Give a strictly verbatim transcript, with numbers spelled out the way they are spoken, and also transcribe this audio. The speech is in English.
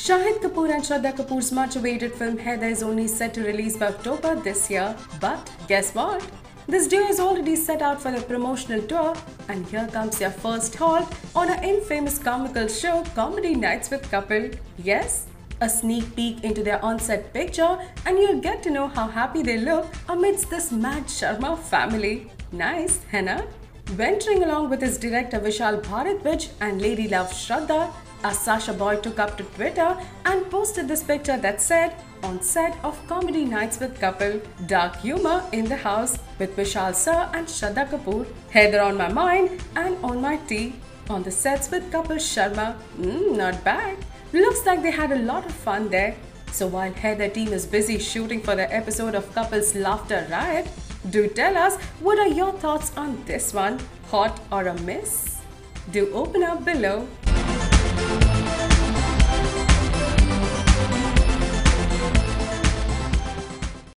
Shahid Kapoor and Shraddha Kapoor's much-awaited film Haider is only set to release by October this year. But guess what? This duo is already set out for their promotional tour, and here comes their first halt on an infamous comical show, Comedy Nights with Kapil. Yes, a sneak peek into their on-set picture, and you'll get to know how happy they look amidst this mad Sharma family. Nice, hai na? Venturing along with his director Vishal Bharadwaj and Lady Love Shraddha, a Sasha boy took up to Twitter and posted this picture that said, "On set of Comedy Nights with Kapil, dark humor in the house with Vishal sir and Shraddha Kapoor, Haider on my mind and on my tea, on the sets with Kapil Sharma. Mm, not bad. Looks like they had a lot of fun there." So while Haider team is busy shooting for the episode of Kapil's Laughter Riot, do tell us what are your thoughts on this one, hot or a miss? Do open up below.